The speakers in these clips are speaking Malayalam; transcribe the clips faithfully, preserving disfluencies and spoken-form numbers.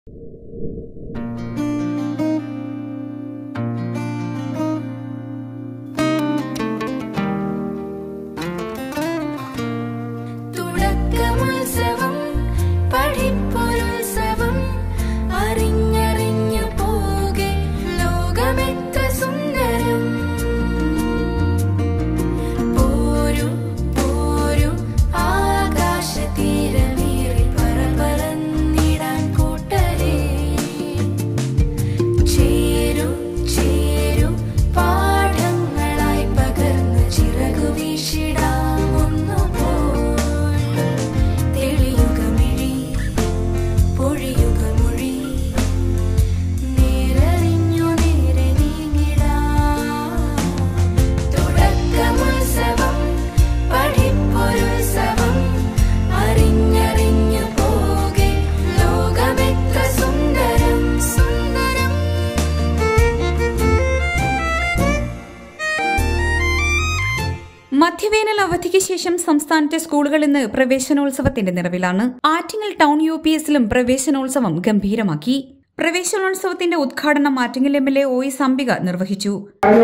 മധ്യവേനൽ അവധിക്ക് ശേഷം സംസ്ഥാനത്തെ സ്കൂളുകൾ ഇന്ന് പ്രവേശനോത്സവത്തിന്റെ നിറവിലാണ്. ആറ്റിങ്ങൽ ടൗൺ യു പി എസിലും പ്രവേശനോത്സവം ഗംഭീരമാക്കി. പ്രവേശനോത്സവത്തിന്റെ ഉദ്ഘാടനം Attingal M L A O S Ambika നിർവഹിച്ചു.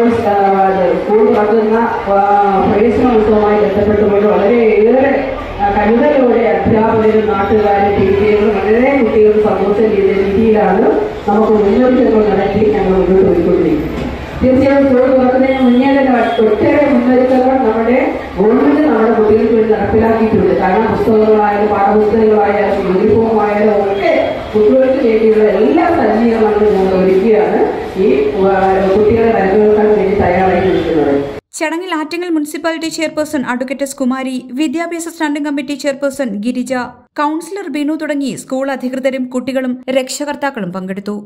പ്രവേശനോത്സവവുമായി ബന്ധപ്പെട്ടുകൊണ്ട് വളരെയേറെ കരുതലോടെ അധ്യാപകരും നാട്ടുകാരും ടീച്ചറും വളരെ കുട്ടികളും സന്തോഷ രീതിയിലാണ് നമുക്ക് മുന്നൊരുക്കങ്ങൾ നടത്തി ഞങ്ങൾ മുന്നോട്ട് പോയിക്കൊണ്ടിരിക്കുന്നത്. തീർച്ചയായും സ്കൂൾ തുറക്കുന്നതിന് മുന്നേ തന്നെ ഒട്ടേറെ മുന്നൊരുക്കങ്ങൾ നമ്മുടെ ഗവൺമെന്റ് നമ്മുടെ കുട്ടികൾക്ക് വേണ്ടി നടപ്പിലാക്കിയിട്ടുണ്ട്. കാരണം പുസ്തകങ്ങളായാലും പാഠപുസ്തകങ്ങളായാലും യൂണിഫോമായാലും ഒക്കെ കുട്ടികൾക്ക് വേണ്ടിയുള്ള എല്ലാ സജ്ജീകരണങ്ങളും ഞങ്ങൾ ഒരുക്കിയാണ് ഈ കുട്ടികളെ വരവേൽക്കാൻ വേണ്ടി തയ്യാറായി നിൽക്കുന്നത്. ചടങ്ങിൽ Attingal municipality chairperson advocate S Kumari, വിദ്യാഭ്യാസ standing committee chairperson Girija, councillor Binu തുടങ്ങി സ്കൂൾ അധികൃതരും കുട്ടികളും രക്ഷകർത്താക്കളും പങ്കെടുത്തു.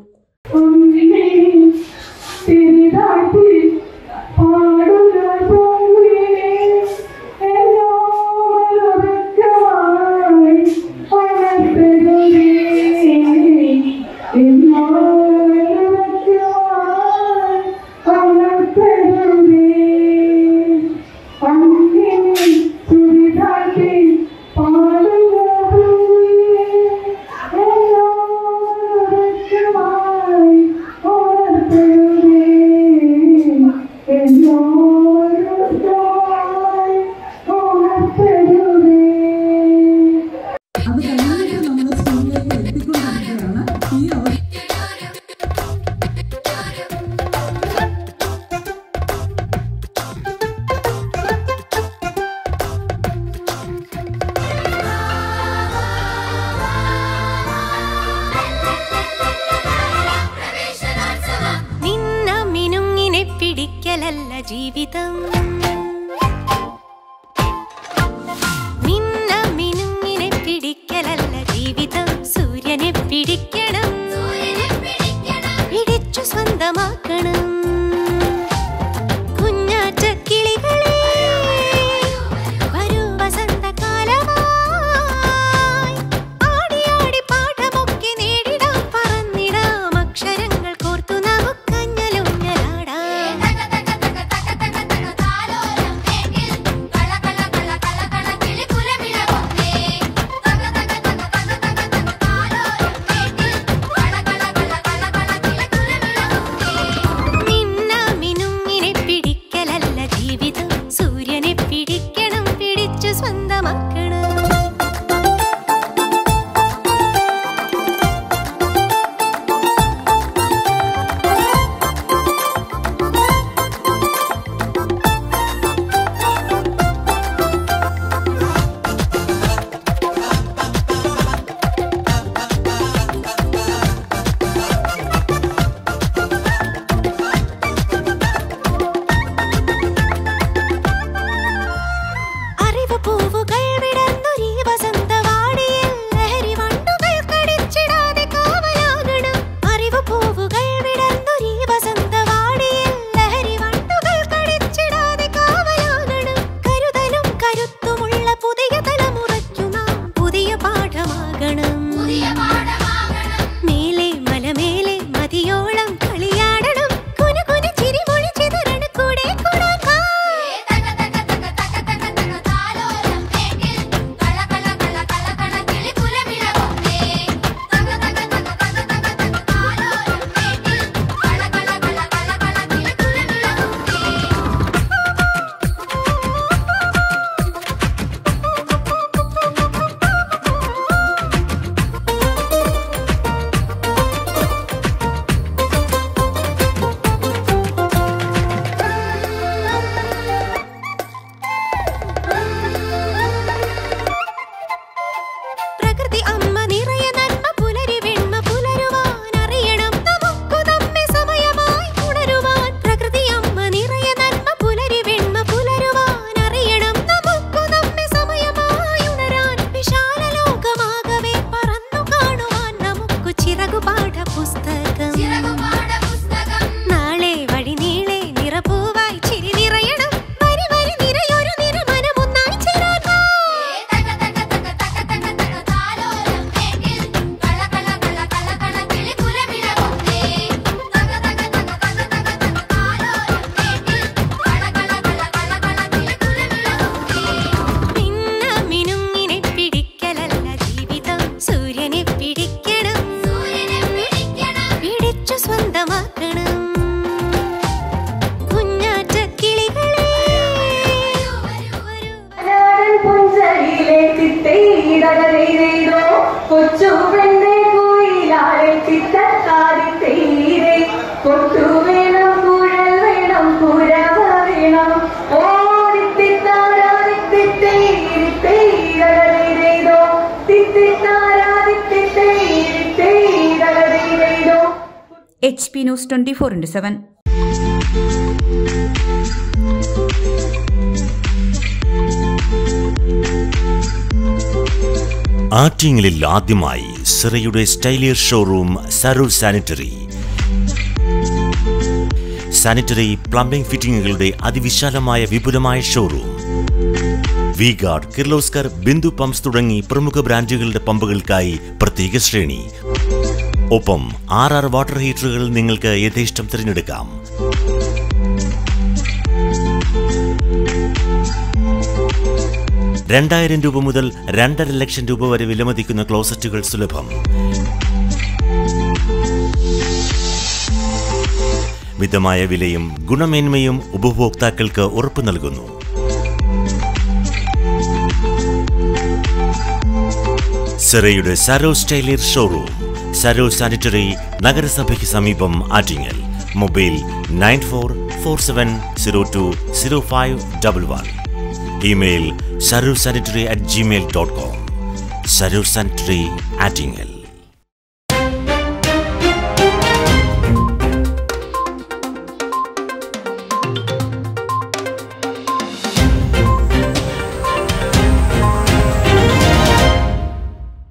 ജീവിതം നിന്ന മിനുങ്ങിനെ പിടിക്കലല്ല ജീവിതം, സൂര്യനെ പിടിക്കണം, പിടിച്ചു സ്വന്തമാക്കണം. കുഞ്ഞാറ്റ കിളികളെ വരൂ വസന്തകാലമായി, ആടി ആടി പാഠമൊക്കെ നേടിടാം, പറന്നിടാം അക്ഷരങ്ങൾ കോർത്തു നമുക്കഞ്ഞലുഞ്ഞലാടാം. ചിറകുപാഠ പുസ്തകം നാളെ വഴി നീളെ നിറപൂവായി ചിരി നിറയണം വരി വരി നിറയൊരു നിറമനമൊന്നായി ചേരാം H P News twenty-four into seven. ആറ്റിങ്ങലിൽ ആദ്യമായി സിറയുടെ സ്റ്റൈലിയർ showroom Saroor sanitary. Sanitary plumbing ഫിറ്റിംഗുകളുടെ അതിവിശാലമായ വിപുലമായ showroom. V guard, Kirloskar, Bindu pumps തുടങ്ങി പ്രമുഖ ബ്രാൻഡുകളുടെ പമ്പുകൾക്കായി പ്രത്യേക ശ്രേണി. ഒപ്പം ആർ ആർ വാട്ടർ ഹീറ്ററുകൾ നിങ്ങൾക്ക് യഥേഷ്ടം തിരഞ്ഞെടുക്കാം. രണ്ടായിരം രൂപ മുതൽ രണ്ടര ലക്ഷം രൂപ വരെ വിലമതിക്കുന്ന ക്ലോസറ്റുകൾ സുലഭം. മിതമായ വിലയും ഗുണമേന്മയും ഉപഭോക്താക്കൾക്ക് ഉറപ്പു നൽകുന്നു. സിറയുടെ സരോ സ്റ്റൈലിയർ ഷോറൂം, സരോ സാനിറ്ററി, നഗരസഭയ്ക്ക് സമീപം, Attingal. Mobile nine four four seven zero two zero five double one. Email Saro sanitary at Gmail dot com. Saro sanitary, Attingal.